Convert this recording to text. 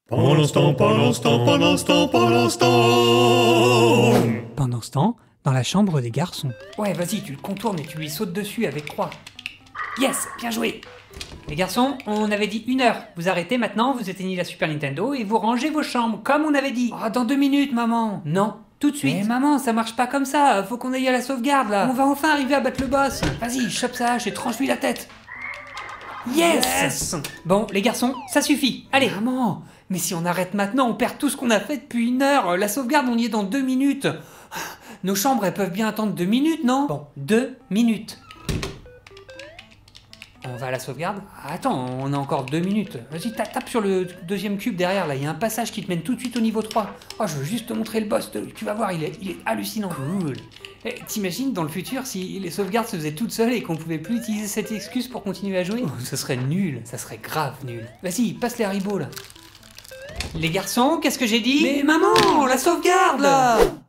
Pendant l'instant, pendant l'instant, pendant l'instant, pendant l'instant. Pendant ce temps, dans la chambre des garçons. Ouais, vas-y, tu le contournes et tu lui sautes dessus avec croix. Yes, bien joué. Les garçons, on avait dit 1 heure. Vous arrêtez maintenant, vous éteignez la Super Nintendo et vous rangez vos chambres, comme on avait dit. Ah, dans 2 minutes, maman. Non, tout de suite. Mais maman, ça marche pas comme ça, faut qu'on aille à la sauvegarde, là. On va enfin arriver à battre le boss. Vas-y, chope sa hache et tranche-lui la tête. Yes. Bon, les garçons, ça suffit. Allez. Maman, mais si on arrête maintenant, on perd tout ce qu'on a fait depuis 1 heure. La sauvegarde, on y est dans 2 minutes. Nos chambres, elles peuvent bien attendre 2 minutes, non? Bon, 2 minutes. On va à la sauvegarde? Attends, on a encore 2 minutes. Vas-y, tape sur le deuxième cube derrière, là. Il y a un passage qui te mène tout de suite au niveau 3. Oh, je veux juste te montrer le boss. Tu vas voir, il est hallucinant. Cool. T'imagines, dans le futur, si les sauvegardes se faisaient toutes seules et qu'on pouvait plus utiliser cette excuse pour continuer à jouer? Oh, ce serait nul. Ça serait grave nul. Vas-y, passe les haribots, là. Les garçons, qu'est-ce que j'ai dit? Mais maman, la sauvegarde, là!